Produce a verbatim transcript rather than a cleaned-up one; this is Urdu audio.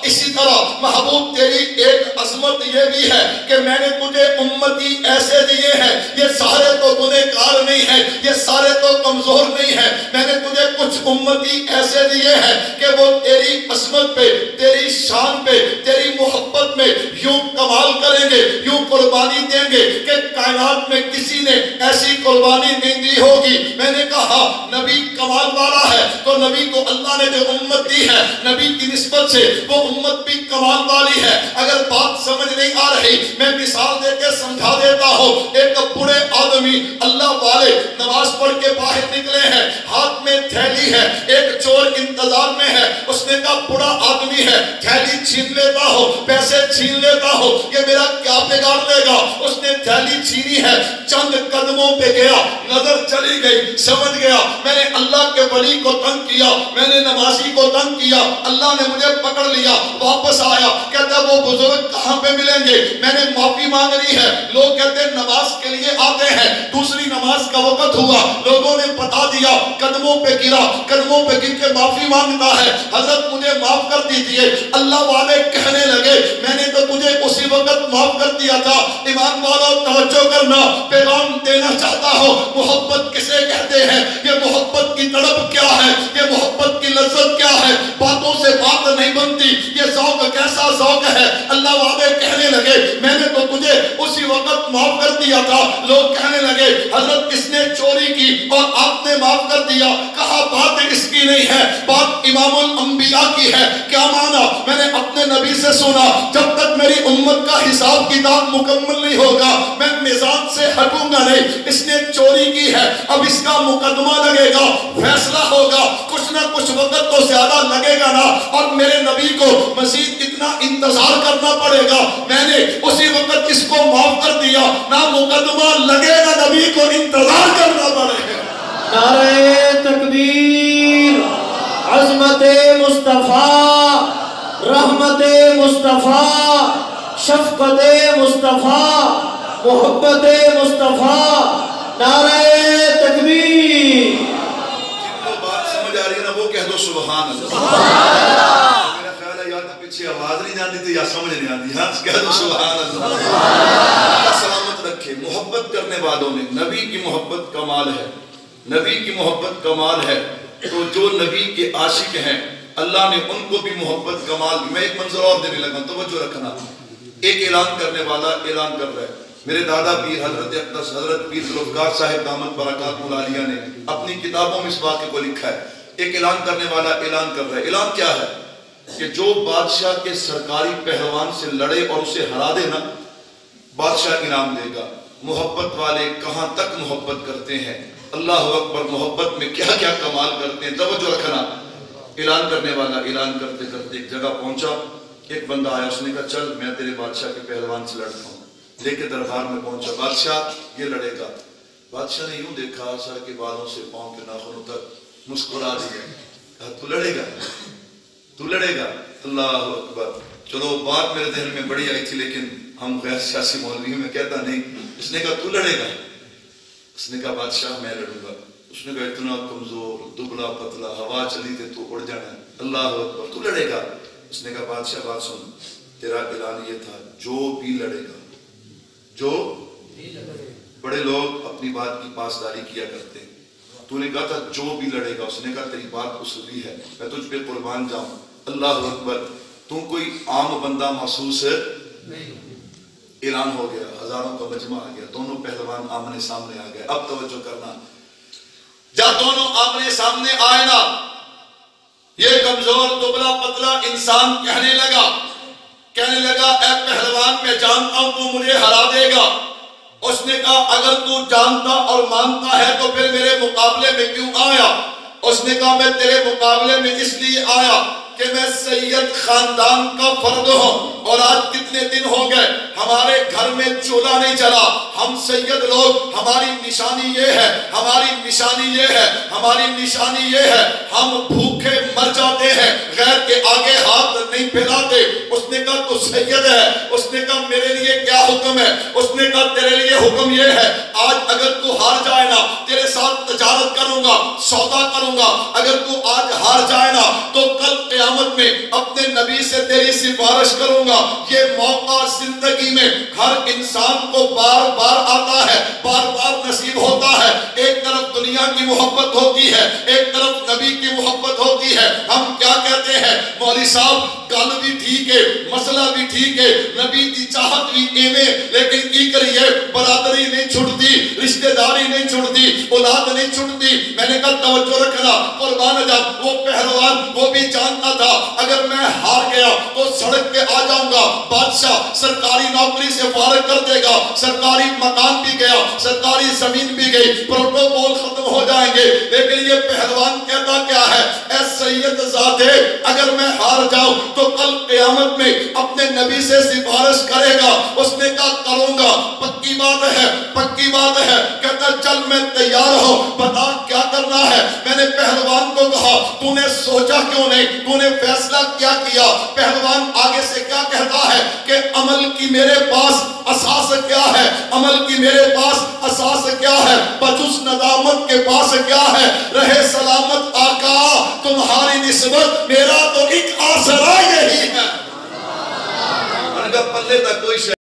اسی طرح محبوب تیری ایک عظمت یہ بھی ہے کہ میں نے تجھے امتی ایسے دیے ہیں، یہ سارے تو گنہ کار نہیں ہیں، یہ سارے تو کمزور نہیں ہیں، میں نے تجھے کچھ امتی ایسے دیے ہیں کہ وہ تیری عظمت پہ، تیری شان پہ، تیری محبت میں یوں کمال کریں گے، یوں قربانی دیں گے کہ کائنات میں کسی نے ایسی قربانی نہیں دی ہوگی۔ میں نے کہا نبی کمال والا ہے تو نبی کو اللہ نے جو امت دی ہے، نبی کی نسبت سے وہ امت بھی کمال والی ہے۔ اگر بات سمجھ نہیں آ رہی میں مثال دے کے سمجھا دیتا ہوں۔ ایک بڑے آدمی اللہ والے نماز پڑھ کے باہر نکلے ہیں، ہاتھ میں تھیلی ہے، ایک چور انتظار میں ہے، اس نے کہا بڑا آدمی ہے، تھیلی چھین لیتا ہو، پیسے چھین لیتا ہو، یہ میرا کیا بگاڑ لے گا؟ اس نے تھیلی چھینی ہے، چند قدموں پہ گیا، نظر چلی گئی، سمجھ گیا میں نے اللہ کے ولی کو تنگ کیا، میں نے نمازی کو تنگ کیا، اللہ نے مجھے پکڑ لیا۔ واپس آیا، کہتا وہ بزرگ کہاں پہ ملیں گے؟ میں نے معافی مانگنی ہے۔ لوگ کہتے ہیں نماز کے لیے آتے ہیں، دوسری نماز کا وقت ہوا، لوگوں نے بتا دیا، قدموں پہ گرا، قدموں پہ گر کے معافی مانگتا ہے، حضرت مجھے معاف کر دیجئے۔ اللہ والے کہنے لگے میں نے تو تجھے اسی وقت معاف کر دیا تھا۔ ایمان والوں توجہ کرنا، پیغام دینا چاہتا ہوں، محبت کسے کہتے ہیں؟ یہ محبت کی تڑپ کیا ہے؟ یہ محبت کی لذت کیا ہے؟ باتوں سے بات نہیں بنتی، یہ ذوق کیسا ذوق ہے؟ اللہ والے کہنے لگے میں نے تو تجھے اسی وقت معاف کر دیا تھا۔ لوگ کہنے لگے حضرت کس نے چوری کی اور آپ نے معاف کر دیا؟ کہا بات اس کی نہیں ہے، بات امام الانبیاء کی ہے۔ کیا مانا؟ میں نے اپنے نبی سے سنا جب تک میری امت کا حساب کتاب مکمل نہیں ہوگا میں میزان سے ہٹوں گا نہیں۔ اس نے چوری کی ہے، اب اس کا مقدمہ لگے گا، فیصلہ ہوگا، کچھ نہ کچھ وقت تو زیادہ لگے گا نا، اور میرے نبی کو مزید اتنا انتظار کرنا پڑے گا۔ میں نے اسی وقت اس کو معاف کر دیا، نہ مقدمہ لگے گا، نبی کو انتظار کرنا پڑے گا۔ نعرہ تکبیر، عظمت مصطفیٰ، رحمت مصطفیٰ، شفقت مصطفیٰ، محبت مصطفیٰ، نعرہ تکبیر۔ جن کو بات سمجھ آ رہی ہے نا وہ کہہ دو سبحان اللہ۔ میرا خیال ہے یا تو پیچھے آواز نہیں جانتی تھی یا سمجھ نہیں آتی، ہاں کہہ دو سبحان اللہ۔ اللہ سلامت رکھے۔ محبت کرنے والوں نے، نبی کی محبت کمال ہے، نبی کی محبت کمال ہے، تو جو نبی کے عاشق ہیں اللہ نے ان کو بھی محبت کمال دی۔ میں ایک منظر اور دینے لگا، توجہ رکھنا۔ ایک اعلان کرنے والا اعلان کر رہا ہے، میرے دادا پیر حضرت اقدس حضرت پیر ذوالفقار صاحب دامت برکات العالیہ نے اپنی کتابوں میں اس واقعے کو لکھا ہے۔ ایک اعلان کرنے والا اعلان کر رہا ہے۔ اعلان کیا ہے؟ کہ جو بادشاہ کے سرکاری پہلوان سے لڑے اور اسے ہرا دے نا، بادشاہ انعام دے گا۔ محبت والے کہاں تک محبت کرتے ہیں، اللہ اکبر، محبت میں کیا کیا کمال کرتے ہیں، توجہ رکھنا۔ اعلان کرنے والا اعلان کرتے کرتے ایک جگہ پہنچا، ایک بندہ آیا، اس نے کہا چل میں تیرے بادشاہ کے پہلوان سے لڑتا ہوں۔ لے کے دربار میں پہنچا، بادشاہ یہ لڑے گا۔ بادشاہ نے یوں دیکھا سر کے بالوں سے پاؤں کے ناخنوں تک، مسکرا دیا، کہا تو لڑے گا، تو لڑے گا۔ اللہ اکبر۔ چلو بات میرے ذہن میں بڑی آئی تھی لیکن ہم غیر سیاسی مولوی میں کہتا نہیں۔ اس نے کہا تو لڑے گا؟ اس نے کہا بادشاہ میں لڑوں گا۔ اس نے کہا اتنا کمزور، دبلا پتلا، ہوا چلی تھے تو اڑ جانا ہے، اللہ اکبر، تو لڑے گا؟ اس نے کہا بادشاہ بات سن، تیرا اعلان یہ تھا جو بھی لڑے گا، جو بڑے لوگ اپنی بات کی پاسداری کیا کرتے ہیں، تو نے کہا تھا جو بھی لڑے گا۔ اس نے کہا تیری بات اصولی ہے، میں تجھ پہ قربان جاؤں۔ اللہ اکبر۔ تو کوئی عام بندہ محسوس ہے نہیں۔ اعلان ہو گیا، ہزاروں کا مجمع آ گیا، دونوں پہلوان آمنے سامنے آ گئے۔ اب توجہ کرنا، جب دونوں آمنے سامنے آئے نا، یہ کمزور دبلا پتلا انسان کہنے لگا کہنے لگا اے پہلوان میں جانتا ہوں تو مجھے ہرا دے گا۔ اس نے کہا اگر تو جانتا اور مانتا ہے تو پھر میرے مقابلے میں کیوں آیا؟ اس نے کہا میں تیرے مقابلے میں اس لیے آیا کہ میں سید خاندان کا فرد ہوں، اور آج کتنے دن ہو گئے ہمارے گھر میں چولہا نہیں جلا۔ ہم سید لوگ، ہماری نشانی یہ ہے، ہماری نشانی یہ ہے، ہماری نشانی یہ ہے، ہم بھوکے مر جاتے ہیں، غیر کے آگے ہاتھ نہیں پھیلاتے۔ اس نے کہا تو سید ہے، اس نے کہا میرے لیے کیا حکم ہے؟ اس نے کہا تیرے لیے حکم یہ ہے، آج اگر تو ہار جائے نا تیرے ساتھ تجارت کروں گا، سودا کروں گا، اگر تو آج ہار جائے نا تو کل قیامت میں اپنے نبی سے تیری سفارش کروں گا۔ یہ موقع زندگی میں ہر انسان کو بار بار آتا ہے، بار بار نصیب ہوتا ہے۔ ایک طرف دنیا کی محبت ہوتی ہے، ایک طرف نبی کی محبت ہوتی ہے۔ ہم کیا کہتے ہیں مولوی صاحب گل بھی ٹھیک ہے، مسئلہ بھی ٹھیک ہے، نبی کی چاہت بھی ایویں، لیکن کی کریے برادری نہیں چھٹتی، رشتہ داری نہیں چھٹتی، اولاد نہیں چھٹتی۔ میں نے کہا توجہ رکھنا قربان جب وہ پہلوان وہ بھی جانتا تھا اگر میں ہار گیا تو سڑک پہ آ جاؤں گا، بادشاہ سرکاری نوکری سے فارغ کر دے گا، سرکاری مکان بھی گیا، سرکاری زمین بھی گئی، پروٹوکول ختم ہو جائیں گے۔ لیکن یہ پہلوان کہتا کیا ہے؟ اے سید زادے اگر میں ہار جاؤں تو کل قیامت میں اپنے نبی سے سفارش کرے گا۔ اس نے کہا کروں گا، پکی بات ہے، پکی بات ہے۔ کہتا چل میں تیار ہوں، بتا کیا کرنا ہے؟ میں نے پہلوان کو کہا تو نے سوچا کیوں نہیں، تو نے فیصلہ کیا کیا؟ پہلوان آگے سے کیا کہتا ہے کہ عمل کی میرے پاس اساس کیا ہے، عمل کی میرے پاس اساس کیا ہے، بجز ندامت کے پاس کیا ہے، رہے سلامت آقا تمہاری نسبت میرا تو ایک آسرا یہی ہے۔ پلے تک کوئی